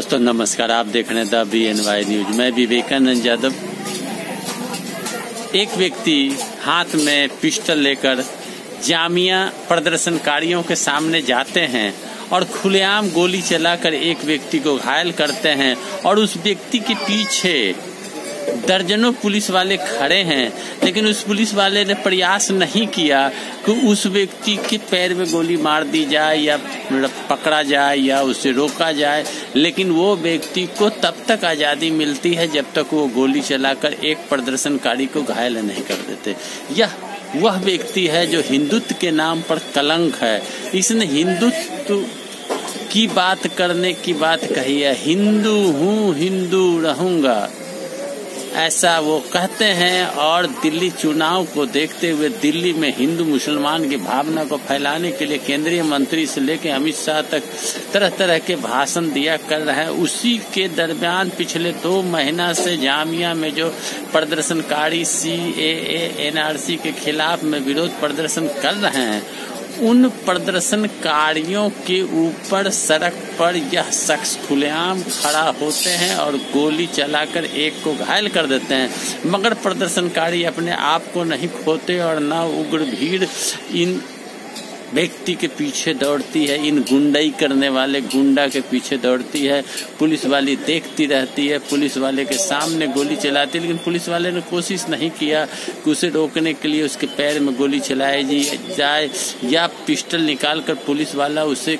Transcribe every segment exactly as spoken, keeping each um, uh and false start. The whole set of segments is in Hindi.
दोस्तों नमस्कार, आप देख रहे हैं the B N Y news. मैं विवेकानंद यादव। एक व्यक्ति हाथ में पिस्टल लेकर जामिया प्रदर्शनकारियों के सामने जाते हैं और खुलेआम गोली चलाकर एक व्यक्ति को घायल करते हैं और उस व्यक्ति के पीछे दर्जनों पुलिस वाले खड़े हैं, लेकिन उस पुलिस वाले ने प्रयास नहीं किया कि उस व्यक्ति के पैर में गोली मार दी जाए या पकड़ा जाए या उसे रोका जाए। लेकिन वो व्यक्ति को तब तक आज़ादी मिलती है जब तक वो गोली चलाकर एक प्रदर्शनकारी को घायल नहीं कर देते। यह वह व्यक्ति है जो हिंदुत्व के नाम पर कलंक है। इसने हिंदुत्व की बात करने की बात कही है, हिंदू हूँ हिंदू रहूंगा, ऐसा वो कहते हैं। और दिल्ली चुनाव को देखते हुए दिल्ली में हिंदू मुसलमान की भावना को फैलाने के लिए केंद्रीय मंत्री से लेकर अमित शाह तक तरह तरह के भाषण दिया कर रहे हैं। उसी के दरमियान पिछले दो महीना से जामिया में जो प्रदर्शनकारी सी ए ए एन आर सी के खिलाफ में विरोध प्रदर्शन कर रहे हैं, उन प्रदर्शनकारियों के ऊपर सड़क पर यह शख्स खुलेआम खड़ा होते हैं और गोली चलाकर एक को घायल कर देते हैं। मगर प्रदर्शनकारी अपने आप को नहीं खोते और न उग्र भीड़ इन व्यक्ति के पीछे दौड़ती है, इन गुंडाई करने वाले गुंडा के पीछे दौड़ती है। पुलिस वाली देखती रहती है, पुलिस वाले के सामने गोली चलाती है, लेकिन पुलिस वाले ने कोशिश नहीं किया कि उसे रोकने के लिए उसके पैर में गोली चलाई जाए या पिस्टल निकालकर पुलिस वाला उसे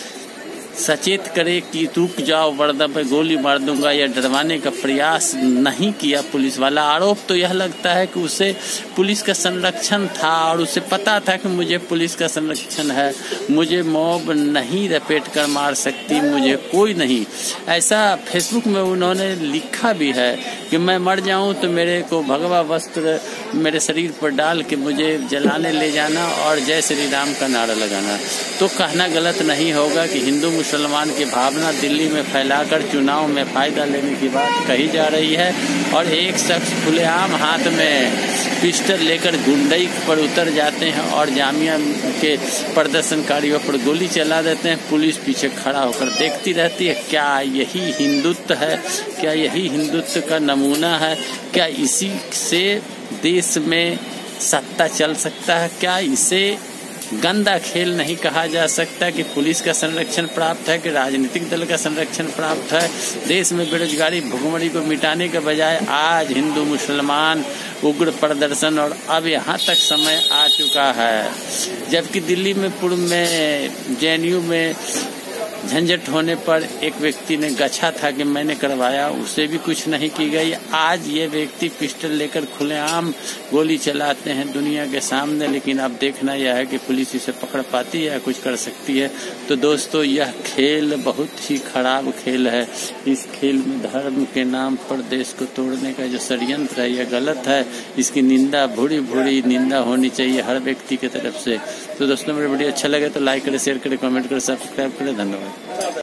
सचेत करे कि रुक जाओ वरना मैं गोली मार दूंगा, या डरवाने का प्रयास नहीं किया पुलिस वाला। आरोप तो यह लगता है कि उसे पुलिस का संरक्षण था और उसे पता था कि मुझे पुलिस का संरक्षण है, मुझे मॉब नहीं लपेट कर मार सकती, मुझे कोई नहीं। ऐसा फेसबुक में उन्होंने लिखा भी है कि मैं मर जाऊं तो मेरे को भगवा वस्त्र मेरे शरीर पर डाल के मुझे जलाने ले जाना और जय श्री राम का नारा लगाना। तो कहना गलत नहीं होगा कि हिंदू मुसलमान की भावना दिल्ली में फैलाकर चुनाव में फायदा लेने की बात कही जा रही है। और एक शख्स खुलेआम हाथ में पिस्टल लेकर गुंडई पर उतर जाते हैं और जामिया के प्रदर्शनकारियों पर गोली चला देते हैं। पुलिस पीछे खड़ा होकर देखती रहती है। क्या यही हिंदुत्व है? क्या यही हिंदुत्व का नमूना है? क्या इसी से देश में सत्ता चल सकता है? क्या इसे गंदा खेल नहीं कहा जा सकता कि पुलिस का संरक्षण प्राप्त है, कि राजनीतिक दल का संरक्षण प्राप्त है? देश में बेरोजगारी भुखमरी को मिटाने के बजाय आज हिंदू मुसलमान उग्र प्रदर्शन, और अब यहाँ तक समय आ चुका है जबकि दिल्ली में पूर्व में जे एन यू में झंझट होने पर एक व्यक्ति ने गछा था कि मैंने करवाया, उसे भी कुछ नहीं की गई। आज ये व्यक्ति पिस्टल लेकर खुलेआम गोली चलाते हैं दुनिया के सामने, लेकिन अब देखना यह है कि पुलिस इसे पकड़ पाती है या कुछ कर सकती है। तो दोस्तों, यह खेल बहुत ही खराब खेल है। इस खेल में धर्म के नाम पर देश को तोड़ने का जो षड्यंत्र है यह गलत है। इसकी निंदा, बुरी बुरी निंदा होनी चाहिए हर व्यक्ति की तरफ से। तो दोस्तों, मेरा वीडियो अच्छा लगे तो लाइक करें, शेयर करें, कमेंट करें, सब्सक्राइब करें। धन्यवाद।